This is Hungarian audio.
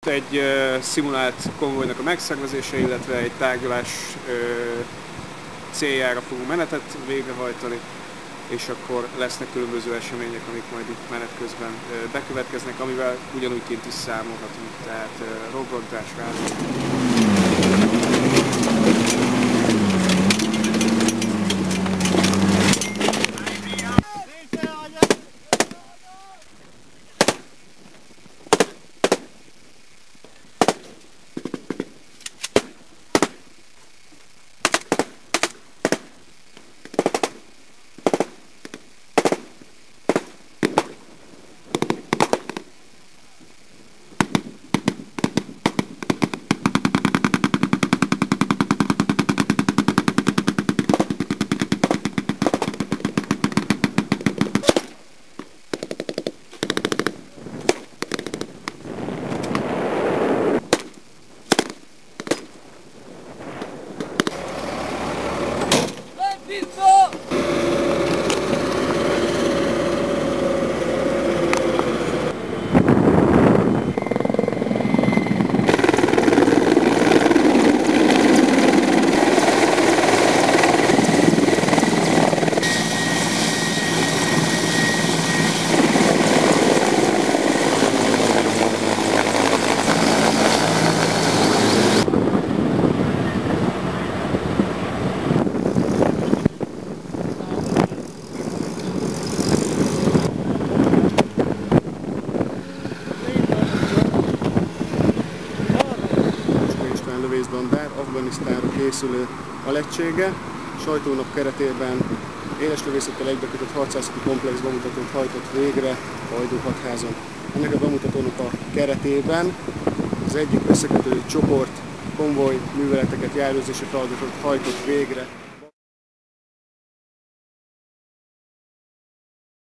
Egy szimulált konvojnak a megszervezése, illetve egy tárgyalás céljára fogunk menetet végrehajtani, és akkor lesznek különböző események, amik majd itt menet közben bekövetkeznek, amivel ugyanúgy kint is számolhatunk, tehát rogrontás, lövészbandár, Afganisztánra készülő alegysége, sajtónap keretében éleslövészettel egybekötött harcászati komplex bemutatót hajtott végre Hajdú-Hatházon. Ennek a bemutatónak a keretében az egyik összekötő csoport konvoj műveleteket, járőrzési feladatot hajtott végre.